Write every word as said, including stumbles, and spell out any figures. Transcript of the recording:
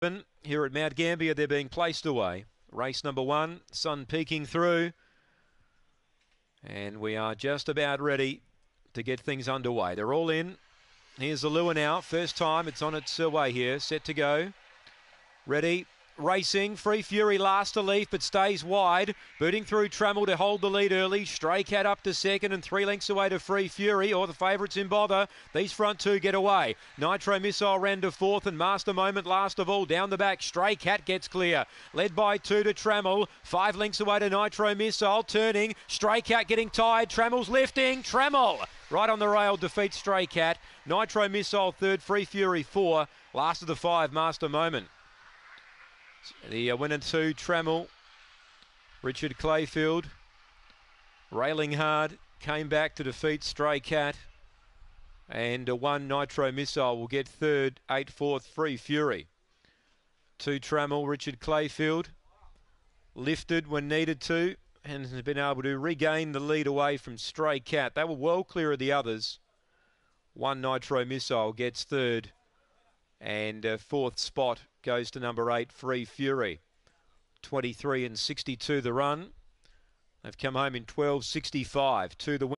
Here at Mount Gambier, they're being placed away. Race number one, sun peeking through. And we are just about ready to get things underway. They're all in. Here's the lure now. First time it's on its way here. Set to go. Ready. Racing. Free Fury last to leaf, but stays wide. Booting through Trammell to hold the lead early. Stray Cat up to second and three lengths away to Free Fury, or the favourites in bother. These front two get away. Nitro Missile ran to fourth and Master Moment last of all. Down the back, Stray Cat gets clear. Led by two to Trammell. Five lengths away to Nitro Missile. Turning. Stray Cat getting tired. Trammell's lifting. Trammell right on the rail defeats Stray Cat. Nitro Missile third. Free Fury four. Last of the five, Master Moment. The uh, winner two, Trammell, Richard Clayfield, railing hard, came back to defeat Stray Cat, and uh, one Nitro Missile will get third, eight fourth, Free Fury. Two Trammell, Richard Clayfield, lifted when needed to, and has been able to regain the lead away from Stray Cat. They were well clear of the others. One Nitro Missile gets third, and uh, fourth spot goes to number eight, Free Fury. twenty-three and sixty-two the run. They've come home in twelve sixty-five to the win.